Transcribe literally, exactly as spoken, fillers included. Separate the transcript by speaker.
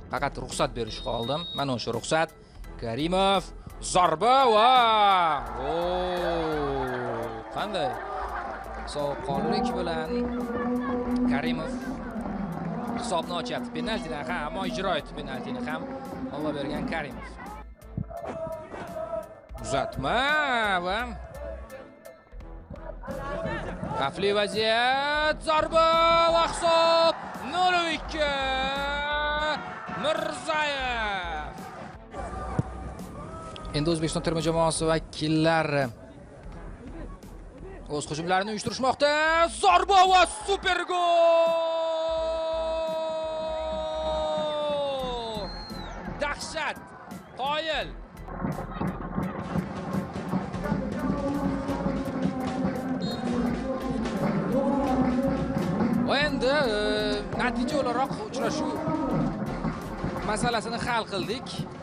Speaker 1: Faqat ruxsat berish qoldim. Mana o'sha ruxsat. Karimov zarba va o qanday sovuqqonlik bilan Karimov hisobni ochyapti. Penaltidan ham, ammo ijro etdi penaltini ham. Alloh bergan Karimov. Uzatma va xavfli vaziyat, zarba va hisob nol ikki. Mirzayev. Endi O'zbekiston terma jamoasi vakillari o'z hujumlarini uyushtirishmoqda. Zarba va super gol! Dahshat! Qoyil! Endi natija o'laroq uchrashuv masalasini hal qildik.